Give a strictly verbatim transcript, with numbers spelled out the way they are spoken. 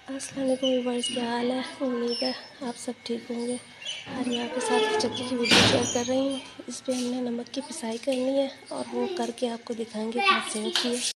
अस्सलाम वालेकुम व्यूअर्स, क्या हाल है। उम्मीद है आप सब ठीक होंगे। आज मैं आपके साथ चक्की की वीडियो शेयर कर रही हूँ। इस पे हमने नमक की पिसाई करनी है और वो करके आपको दिखाएंगे बहुत से होती है।